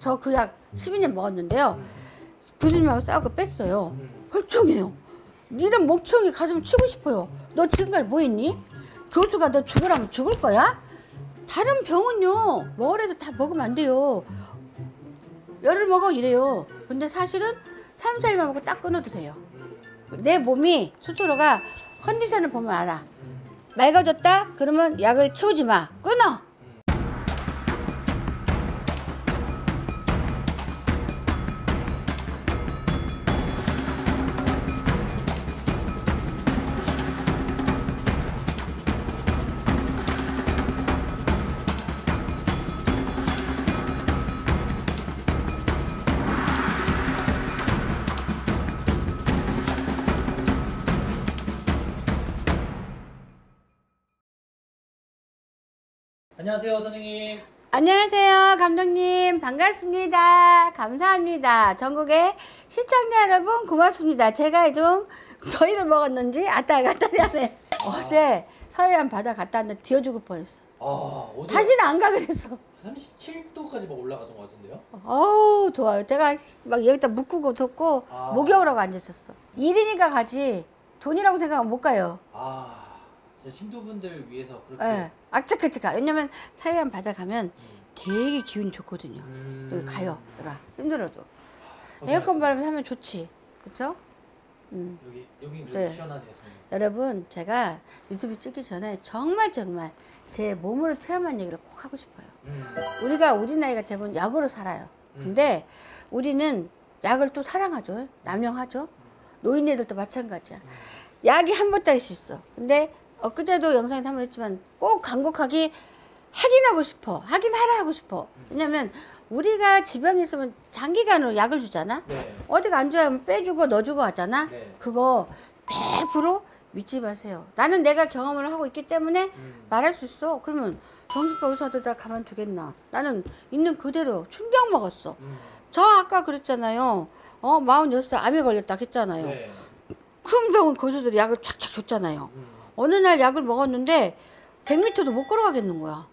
저 그 약 12년 먹었는데요. 교수님하고 싸우고 뺐어요. 헐청해요. 이런 목청이 가슴 치고 싶어요. 너 지금까지 뭐 했니? 교수가 너 죽으라면 죽을 거야? 다른 병은요, 먹으래도 다 먹으면 안 돼요. 열을 먹어 이래요. 근데 사실은 3, 4일만 먹고 딱 끊어도 돼요. 내 몸이 스스로가 컨디션을 보면 알아. 맑아졌다? 그러면 약을 채우지 마. 끊어. 안녕하세요, 선생님. 안녕하세요, 감독님. 반갑습니다. 감사합니다. 전국의 시청자 여러분 고맙습니다. 제가 좀 저희를 먹었는지 아따리 하네. 어제 서해안 바다 갔다 왔는데 뒤어 죽을 뻔했어. 어제 다시는 안 가 그랬어. 37도까지 막 올라갔던 것 같은데요? 어우 좋아요. 제가 막 여기다 묶고 덮고 목욕하고 앉았었어. 일이니까 가지 돈이라고 생각하면 못 가요. 진짜 신도분들 위해서 그렇게. 네. 악착같이 왜냐면 서해안 바다 가면 되게 기운이 좋거든요. 여기 가요. 내가 힘들어도 에어컨 바람을 하면 좋지, 그쵸? 여기 네. 시원하네요, 선생님. 여러분, 제가 유튜브 찍기 전에 정말 제 몸으로 체험한 얘기를 꼭 하고 싶어요. 우리가 우리 나이가 되면 약으로 살아요. 근데 우리는 약을 또 사랑하죠. 남용하죠. 노인네들도 마찬가지야. 약이 한 보따리 수 있어. 근데 엊그제도 영상에서 한번 했지만 꼭 간곡하게 확인하고 싶어. 확인하라 하고 싶어. 왜냐면 우리가 지병이 있으면 장기간으로 약을 주잖아. 네. 어디가 안 좋아하면 빼주고 넣어주고 하잖아. 네. 그거 100% 믿지 마세요. 나는 내가 경험을 하고 있기 때문에 말할 수 있어. 그러면 정신과 의사들 다 가만두겠나. 나는 있는 그대로 충격 먹었어. 저 아까 그랬잖아요. 46살 암에 걸렸다 했잖아요. 네. 큰 병원 교수들이 약을 착착 줬잖아요. 어느 날 약을 먹었는데 100m도 못 걸어가겠는 거야.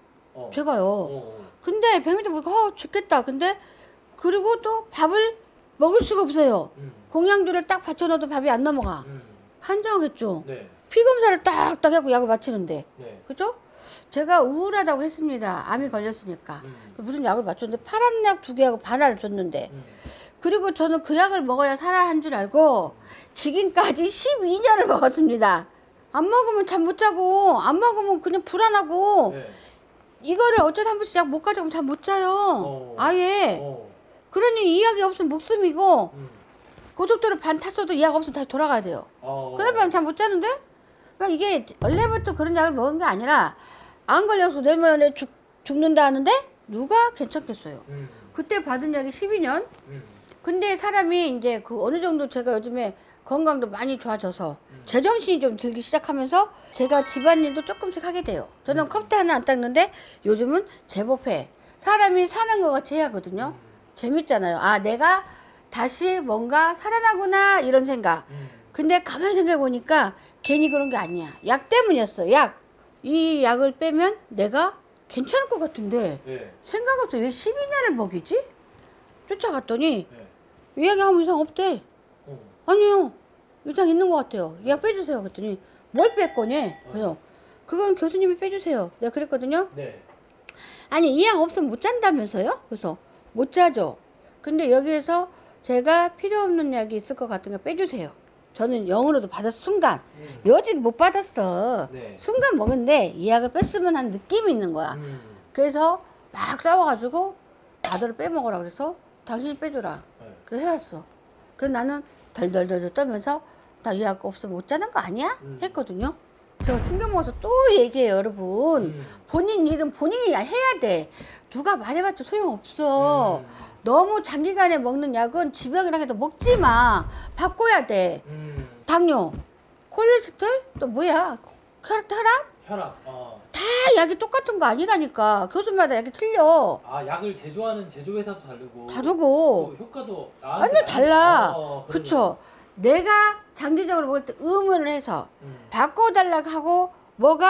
제가요. 근데 100m 보니까 죽겠다. 근데 그리고 또 밥을 먹을 수가 없어요. 공양주를 딱 받쳐놔도 밥이 안 넘어가. 환장하겠죠. 네. 피 검사를 딱딱 하고 약을 맞추는데. 네. 그죠? 제가 우울하다고 했습니다. 암이 걸렸으니까. 무슨 약을 맞췄는데 파란 약 2개하고 반알을 줬는데. 그리고 저는 그 약을 먹어야 살아 한 줄 알고 지금까지 12년을 먹었습니다. 안 먹으면 잠 못 자고 안 먹으면 그냥 불안하고 네. 이거를 어쩌다 한 번씩 약 못 가져가면 잠 못 자요. 아예. 그러니 이 약이 없으면 목숨이고 고속도로 반 탔어도 이 약 없으면 다시 돌아가야 돼요. 그날 밤 잠 못 자는데? 그러니까 이게 원래부터 그런 약을 먹은 게 아니라 안 걸려서 내면에 죽는다 하는데 누가 괜찮겠어요. 그때 받은 약이 12년? 근데 사람이 이제 그 어느 정도 제가 요즘에 건강도 많이 좋아져서 제정신이 좀 들기 시작하면서 제가 집안일도 조금씩 하게 돼요. 저는 컵대 하나 안 닦는데 요즘은 제법 해. 사람이 사는 것 같이 해야 하거든요. 재밌잖아요. 내가 다시 뭔가 살아나구나 이런 생각. 근데 가만히 생각해 보니까 괜히 그런 게 아니야. 약 때문이었어. 약. 이 약을 빼면 내가 괜찮을 것 같은데 네. 생각 없어. 왜 12년을 먹이지? 쫓아갔더니 이 약이 아무 이상 없대. 아니요. 이상 있는 것 같아요. 약 빼주세요. 그랬더니 뭘 뺐거니? 그래서 그건 교수님이 빼주세요. 내가 그랬거든요. 네. 아니 이 약 없으면 못 잔다면서요? 그래서 못 자죠. 근데 여기에서 제가 필요 없는 약이 있을 것 같은 거 빼주세요. 저는 영으로도 받았어. 순간. 여직 못 받았어. 네. 순간 먹은데 이 약을 뺐으면 한 느낌이 있는 거야. 그래서 막 싸워가지고 나더러 빼먹으라 그래서 당신이 빼줘라. 그래서 해왔어. 그래서 나는 덜덜덜 떨면서 나 이 약 없으면 못 자는 거 아니야? 했거든요. 제가 충격 먹어서 또 얘기해요, 여러분. 본인 일은 본인이 해야 돼. 누가 말해봤자 소용없어. 너무 장기간에 먹는 약은 지병이랑 해도 먹지 마. 바꿔야 돼. 당뇨, 콜레스테롤, 또 뭐야? 혈압? 혈압. 다 약이 똑같은 거 아니라니까. 교수마다 약이 틀려. 약을 제조하는 제조회사도 다르고. 다르고. 또 효과도 완전 달라. 그쵸? 내가 장기적으로 먹을 때 의문을 해서 바꿔달라고 하고 뭐가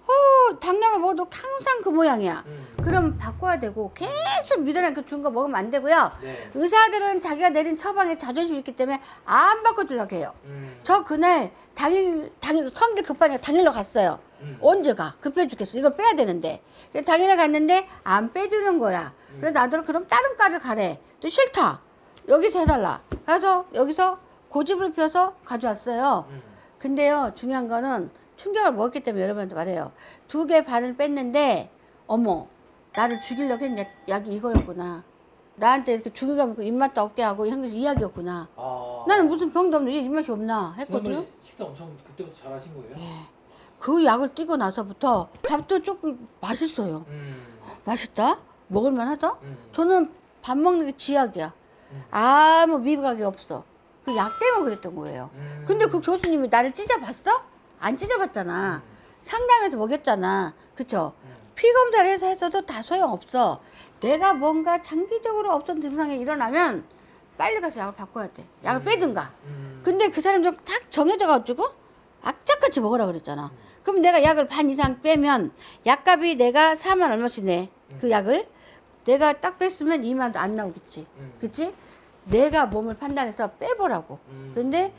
당약을 먹어도 항상 그 모양이야. 그럼 바꿔야 되고 계속 믿으라니까 준 거 먹으면 안 되고요. 네. 의사들은 자기가 내린 처방에 자존심이 있기 때문에 안 바꿔주려고 해요. 저 그날 당일 성질 급하니까 당일로 갔어요. 언제 가? 급해 죽겠어. 이걸 빼야 되는데. 그래서 당일에 갔는데 안 빼주는 거야. 그래서 나도 그럼 다른 과를 가래. 또 싫다. 여기서 해달라. 그래서 여기서 고집을 펴서 가져왔어요. 근데요, 중요한 거는 충격을 먹었기 때문에 여러분한테 말해요. 2개 반을 뺐는데, 어머, 나를 죽이려고 했냐? 약이 이거였구나. 나한테 이렇게 죽이가 먹고 입맛도 없게 하고 한 것이 이야기였구나. 나는 무슨 병도 없는데 입맛이 없나 했거든요. 식단 엄청 그때부터 잘 하신 거예요? 예. 그 약을 띄고 나서부터 밥도 조금 맛있어요. 맛있다? 먹을만 하다? 저는 밥 먹는 게 지약이야. 아무 미각이 없어. 그 약 때문에 그랬던 거예요. 근데 그 교수님이 나를 찢어봤어? 안 찢어봤잖아. 상담해서 먹였잖아. 그쵸? 피 검사를 해서 했어도 다 소용없어. 내가 뭔가 장기적으로 없던 증상이 일어나면 빨리 가서 약을 바꿔야 돼. 약을 빼든가. 근데 그 사람 좀 딱 정해져가지고 악착같이 먹으라 그랬잖아. 그럼 내가 약을 반 이상 빼면 약값이 내가 4만 얼마씩 내. 그 약을 내가 딱 뺐으면 2만도 안 나오겠지. 그치? 내가 몸을 판단해서 빼보라고. 근데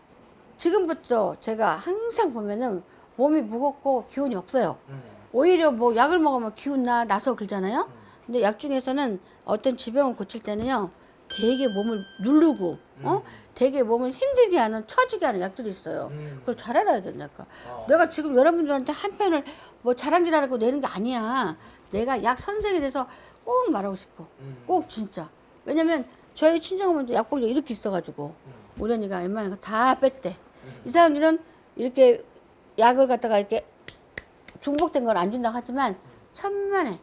지금부터 제가 항상 보면은 몸이 무겁고 기운이 없어요. 오히려 뭐 약을 먹으면 기운 나서 그러잖아요. 근데 약 중에서는 어떤 질병을 고칠 때는요, 되게 몸을 누르고, 되게 몸을 힘들게 하는, 처지게 하는 약들이 있어요. 그걸 잘 알아야 된다니까. 내가 지금 여러분들한테 한 편을 뭐 자랑질하라고 내는 게 아니야. 내가 약 선생이 돼서 꼭 말하고 싶어. 꼭 진짜. 왜냐면 저희 친정어머니도 약봉지 이렇게 있어가지고 우리 언니가 웬만한 거 다 뺐대. 이 사람들은 이렇게 약을 갖다가 이렇게 중복된 걸 안 준다고 하지만 천만에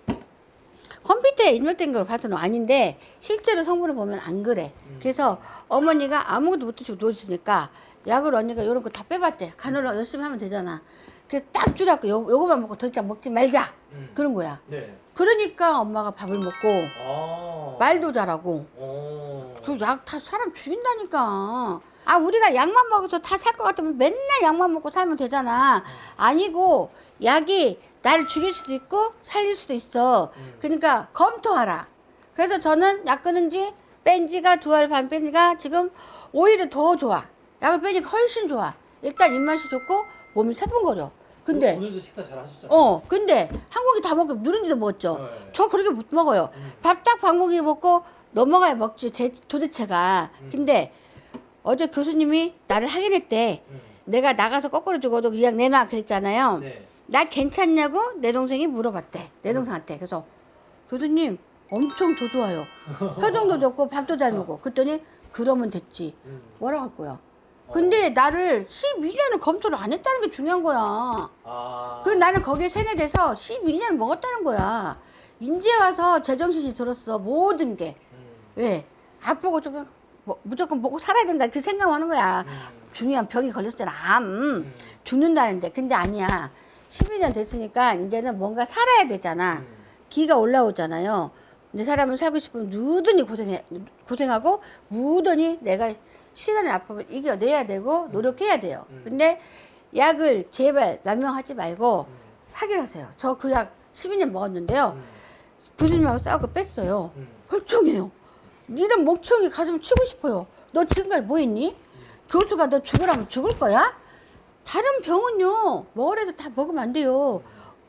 컴퓨터에 입력된 걸 봐서는 아닌데 실제로 성분을 보면 안 그래. 그래서 어머니가 아무것도 못 드시고 누워있으니까 약을 언니가 이런 거 다 빼봤대. 간헐로 열심히 하면 되잖아. 그래서 딱 주라고 요거만 먹고 더 이상 먹지 말자. 그런 거야. 네. 그러니까 엄마가 밥을 먹고 말도 잘하고 그 약 다 사람 죽인다니까. 아, 우리가 약만 먹어서 다 살 것 같으면 맨날 약만 먹고 살면 되잖아. 아니고 약이 나를 죽일 수도 있고 살릴 수도 있어. 그러니까 검토하라. 그래서 저는 약 끊은 지 뺀 지가 2알 반 뺀 지가 지금 오히려 더 좋아. 약을 빼니까 훨씬 좋아. 일단 입맛이 좋고 몸이 세분거려. 근데 오늘도 식사 잘 하셨잖아요. 근데 한 공기 다 먹고 누룽지도 먹었죠. 네. 저 그렇게 못 먹어요. 밥 딱 반 공기 먹고 넘어가야 먹지 도대체가. 근데 어제 교수님이 나를 확인했대. 내가 나가서 거꾸로 죽어도 그냥 내놔 그랬잖아요. 네. 나 괜찮냐고 내 동생이 물어봤대. 내 동생한테. 그래서 교수님 엄청 더 좋아요. 표정도 좋고 밥도 잘 먹고. 그랬더니 그러면 됐지. 뭐라고 할 거야. 근데 나를 12년을 검토를 안 했다는 게 중요한 거야. 그리고 나는 거기에 세뇌돼서 12년을 먹었다는 거야. 이제 와서 제정신이 들었어. 모든 게. 왜? 아프고 좀 무조건 먹고 살아야 된다. 그 생각하는 거야. 중요한 병이 걸렸잖아. 암. 죽는다는데. 근데 아니야. 12년 됐으니까 이제는 뭔가 살아야 되잖아. 기가 올라오잖아요. 근데 사람은 살고 싶으면 누더니 고생하고 무더니 내가 시간의 아픔을 이겨내야 되고 노력해야 돼요. 근데 약을 제발 남용하지 말고 확인하세요. 저 그 약 12년 먹었는데요. 교수님하고 싸우고 뺐어요. 혈청해요. 이런 목청이 가슴을 치고 싶어요. 너 지금까지 뭐 했니? 교수가 너 죽으라면 죽을 거야? 다른 병은요, 먹으래도 다 먹으면 안 돼요.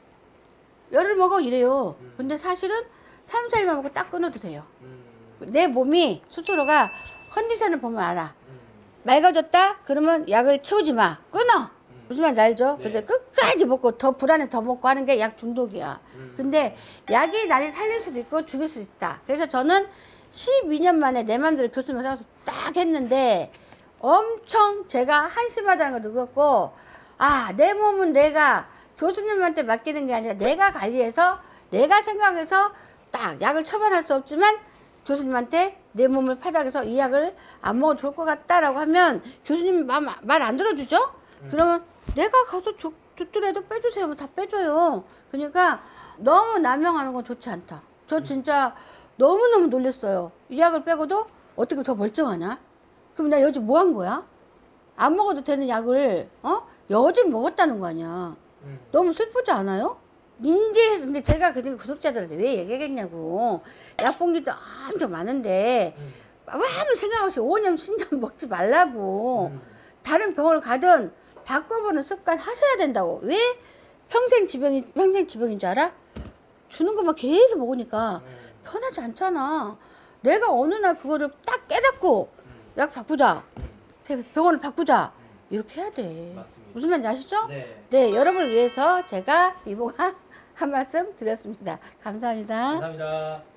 열을 먹어 이래요. 근데 사실은 3, 4일만 먹고 딱 끊어도 돼요. 내 몸이 스스로가 컨디션을 보면 알아. 맑아졌다? 그러면 약을 채우지 마. 끊어. 무슨 말인지 알죠? 네. 근데 끝까지 먹고 더 불안해 더 먹고 하는 게 약 중독이야. 근데 약이 나를 살릴 수도 있고 죽일 수도 있다. 그래서 저는 12년 만에 내 맘대로 교수님 사서 딱 했는데 엄청 제가 한심하다는 걸 느꼈고, 아, 내 몸은 내가 교수님한테 맡기는 게 아니라 내가 관리해서 내가 생각해서 딱 약을 처방할 수 없지만 교수님한테 내 몸을 파닥해서 이 약을 안 먹어도 좋을 것 같다라고 하면 교수님이 말 안 들어주죠? 그러면 내가 가서 죽더라도 빼주세요. 뭐 다 빼줘요. 그러니까 너무 남용하는 건 좋지 않다. 저 진짜 너무너무 놀랐어요. 이 약을 빼고도 어떻게 더 멀쩡하냐? 그럼 나 요즘 뭐 한 거야? 안 먹어도 되는 약을 여진 먹었다는 거 아니야. 너무 슬프지 않아요? 민재, 근데 제가 그 구독자들한테 왜 얘기하겠냐고. 약봉지도 엄청 많은데, 아무 생각 없이 5년, 10년 먹지 말라고. 다른 병원을 가든 바꿔보는 습관 하셔야 된다고. 왜 평생 지병인 줄 알아? 주는 것만 계속 먹으니까 편하지 않잖아. 내가 어느 날 그거를 딱 깨닫고 약 바꾸자. 병원을 바꾸자. 이렇게 해야 돼. 맞습니다. 무슨 말인지 아시죠? 네. 네, 여러분을 위해서 제가 이모가 한 말씀 드렸습니다. 감사합니다. 감사합니다.